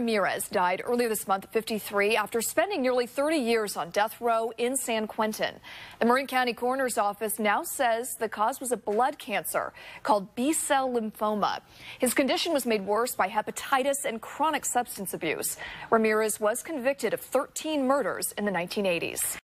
Ramirez died earlier this month at 53 after spending nearly 30 years on death row in San Quentin. The Marin County Coroner's Office now says the cause was a blood cancer called B-cell lymphoma. His condition was made worse by hepatitis and chronic substance abuse. Ramirez was convicted of 13 murders in the 1980s.